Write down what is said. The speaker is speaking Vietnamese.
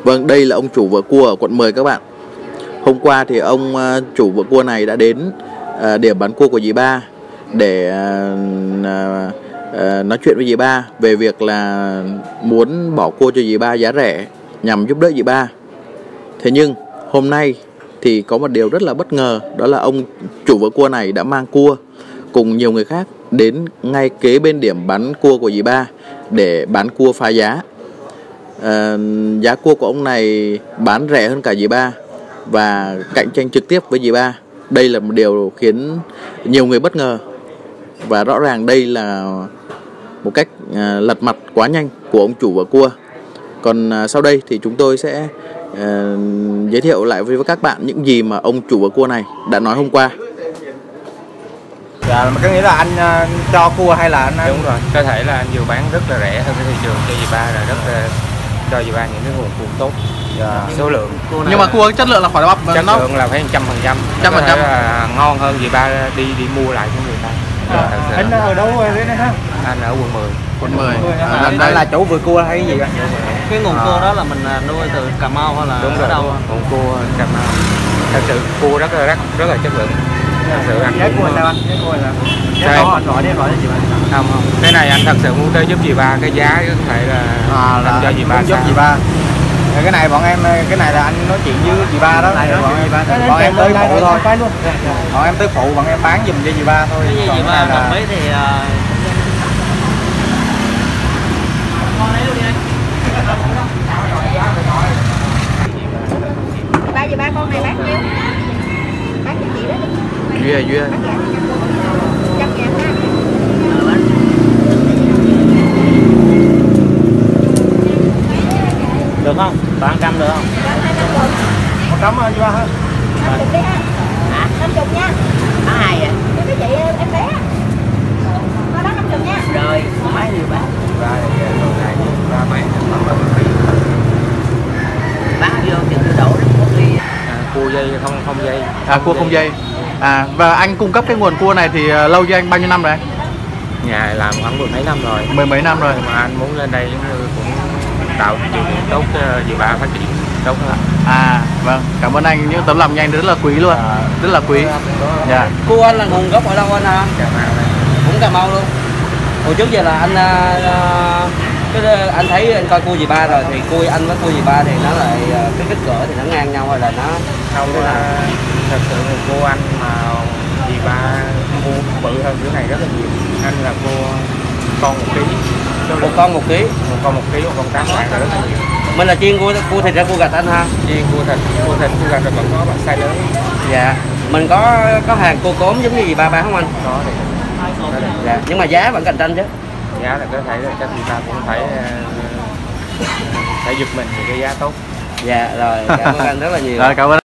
Vâng, đây là ông chủ vựa cua ở quận 10 các bạn. Hôm qua thì ông chủ vựa cua này đã đến điểm bán cua của dì Ba để nói chuyện với dì Ba về việc là muốn bỏ cua cho dì Ba giá rẻ nhằm giúp đỡ dì Ba. Thế nhưng hôm nay thì có một điều rất là bất ngờ, đó là ông chủ vựa cua này đã mang cua cùng nhiều người khác đến ngay kế bên điểm bán cua của dì Ba để bán cua phá giá. Giá cua của ông này bán rẻ hơn cả dì Ba và cạnh tranh trực tiếp với dì Ba. Đây là một điều khiến nhiều người bất ngờ, và rõ ràng đây là một cách lật mặt quá nhanh của ông chủ vựa cua. Còn sau đây thì chúng tôi sẽ giới thiệu lại với các bạn những gì mà ông chủ vựa cua này đã nói hôm qua. Dạ, có nghĩa là anh cho cua hay là anh... Đúng rồi, có thể là anh vừa bán rất là rẻ hơn cái thị trường cho dì Ba, là rất là cho dì Ba những cái nguồn cua tốt. Dạ. Số lượng Nhưng mà cua chất lượng là khỏi bắp, chất lượng là phải 100%. 100% là ngon hơn dì Ba đi mua lại của người ta. Dạ. Anh ở đâu đấy hả? Anh ở quận 10. Quận 10. Anh là chủ vựa cua hay gì vậy? Cái nguồn cua đó là mình nuôi từ Cà Mau hay là đúng ở đâu? Nguồn cua Cà Mau. Thật sự cua rất là chất lượng. Thật sự anh giá cua sao anh? Giá cua là sao anh gọi gì vậy? Không, cái này anh thật sự muốn tới giúp dì Ba, cái giá có thể là là cho dì Ba giúp dì Ba. Cái này bọn em, cái này là anh nói chuyện với dì Ba đó. Bọn em tới phụ thôi. Bọn em tới phụ, bọn em bán giùm cho dì Ba thôi. Cái dì Ba đồng ý thì ba dì Ba con này bán nhiêu? Bán cho chị đó đi. Duy ơi. 100.000 ha. được không? 300 được không? 100 dì Ba hả? 50 đi ha. Hả? 50 nha. Nó hay vậy? Cái chị em bé. Nó đó 50 nha. Rồi, mấy nhiêu bán? Ba đồ này ba bán Bán vô chừng đổ rất một ly. cua dây không dây. Cua không dây. Và anh cung cấp cái nguồn cua này thì lâu chưa anh? Bao nhiêu năm rồi anh? Nhà làm khoảng mười mấy năm rồi. Mười mấy năm rồi. Mà anh muốn lên đây cũng tạo điều kiện tốt cho dì Ba phát triển tốt hơn. Vâng, cảm ơn anh, những tấm lòng nhanh rất là quý luôn. Rất là quý. Dạ. Cua anh là nguồn gốc ở đâu anh hả? Cà Mau này. Cũng Cà Mau luôn. Hồi trước giờ là anh thấy anh coi cua dì Ba rồi thì cua anh với cua dì Ba thì nó lại cái kích cỡ thì nó ngang nhau hay là nó không? Thật sự là cua anh mà dì Ba mua bự hơn chỗ này rất là nhiều. Anh là cua con 1 kg. một con 1 kg. Một con 1 kg, một con 8 ngàn là rất là nhiều. Mình là chiên cua thịt ra cua gạch anh ha? Chiên cua thịt cua gạch rồi vẫn có bằng size lớn. Dạ. Mình có hàng cua cốm giống như dì Ba bán không anh? Có thì. Dạ. Nhưng mà giá vẫn cạnh tranh chứ. Giá là có thể là chắc dì Ba cũng phải giúp mình thì cái giá tốt. Dạ rồi, cảm ơn anh rất là nhiều. Rồi, cảm ơn.